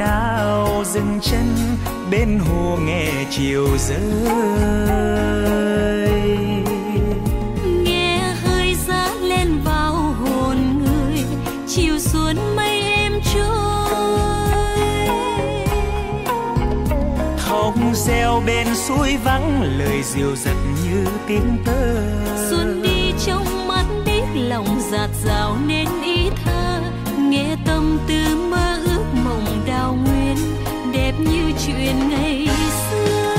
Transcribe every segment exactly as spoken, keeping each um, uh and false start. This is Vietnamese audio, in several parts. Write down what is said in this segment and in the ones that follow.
đào dừng chân bên hồ nghe chiều rơi. Nghe hơi giá lên vào hồn người, chiều xuống mây êm trôi. Thông reo bên suối vắng lời dịu dặt như tiếng tơ. Xuân đi trong mắt đít lòng dạt dào nên ý thơ. Nghe tâm tư mơ ước mộng đào nguyên, đẹp như chuyện ngày xưa.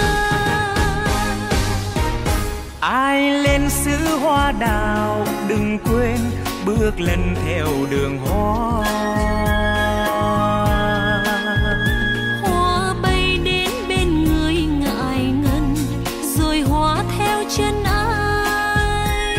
Ai lên xứ hoa đào đừng quên bước lần theo đường hoa. Hoa bay đến bên người ngại ngần, rồi hoa theo chân ai.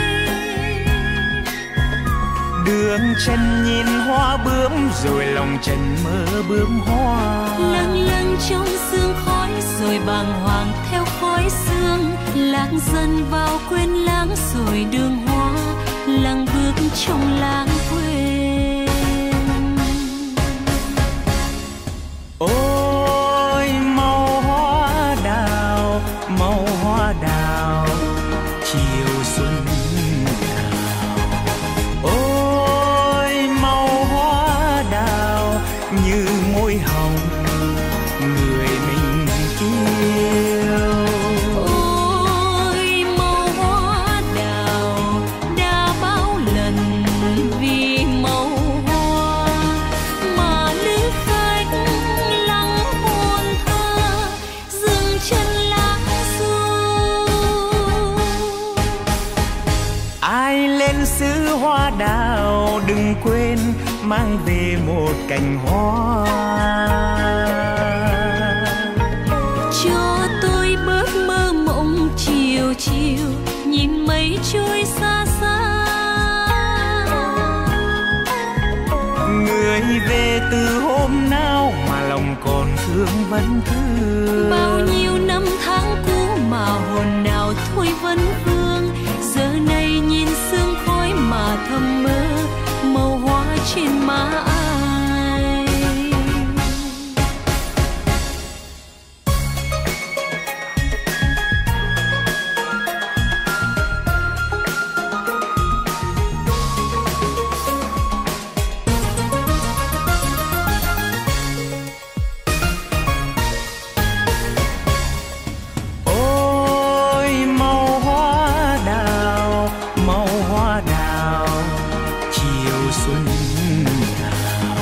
Đường chân nhìn hoa bướm rồi lòng trần mơ bướm hoa. Lâng lâng trong sương khói rồi bàng hoàng theo khói sương. Lạc dần vào quên lãng rồi đường hoa, lặng bước trong lãng quên. Ôi màu hoa đào, màu hoa đào, chiều xuân đào. Ôi màu hoa đào như môi hồng người mình yêu. Ôi màu hoa đào đã bao lần vì màu hoa mà lữ khách lắng hồn thơ dừng chân lãng du. Ai lên xứ hoa đào đừng quên mang về một cành hoa. Cho tôi bớt mơ mộng chiều chiều nhìn mây trôi xa xa. Người về từ hôm nào mà lòng còn thương vẫn thương. Bao nhiêu năm tháng cũ mà hồn nào thôi vẫn vương. Giờ này nhìn sương khói mà thầm mơ màu hoa trên má ai. Ôi màu hoa đào, màu hoa đào, chiều xuân đào.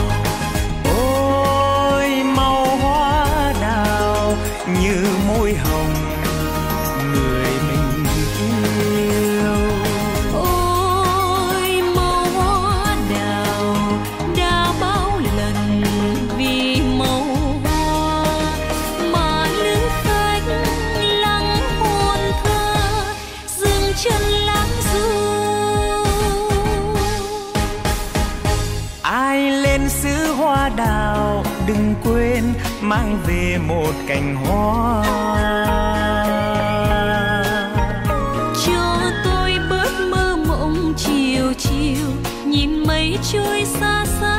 Ôi màu hoa đào như môi hồng người mình yêu. Ôi màu hoa đào đã bao lần vì màu hoa mà lữ khách lắng hồn thơ dừng chân lãng du. Ai lên xứ hoa đào đừng quên mang về một cành hoa. Cho tôi bớt mơ mộng chiều chiều nhìn mây trôi xa xa.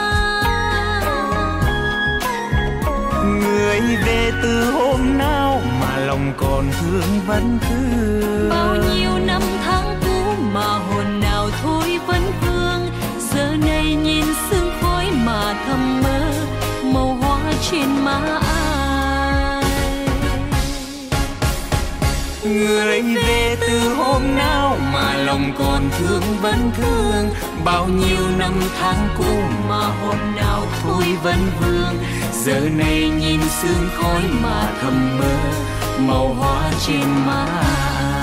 Người về từ hôm nào mà lòng còn thương vẫn thương. Bao nhiêu năm tháng cũ mà hồn nào thôi vẫn vương. Giờ này nhìn sương khói mà thầm mơ màu hoa trên má ai. Người về từ hôm nào mà lòng còn thương vẫn thương. Bao nhiêu năm tháng cũ mà hồn nào thôi vẫn vương. Giờ này nhìn sương khói mà thầm mơ màu hoa trên má ai.